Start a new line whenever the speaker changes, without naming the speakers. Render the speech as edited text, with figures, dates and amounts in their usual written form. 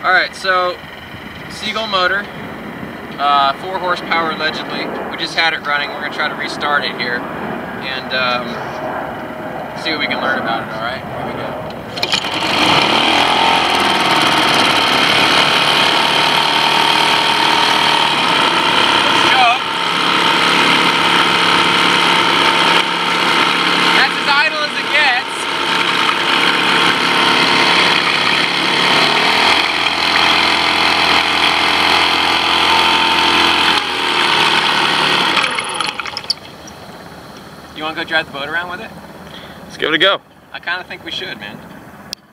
Alright, so Seagull motor, 4 horsepower allegedly. We just had it running. We're going to try to restart it here and see what we can learn about it, alright? Here we go. You want to go drive the boat around with it?
Let's give it a go.
I kind of think we should, man.